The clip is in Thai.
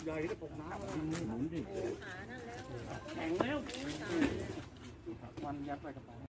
ใหญ่ก็ตกน้ำหมุนดิแข็งแล้ววันยัดไปกระเป๋า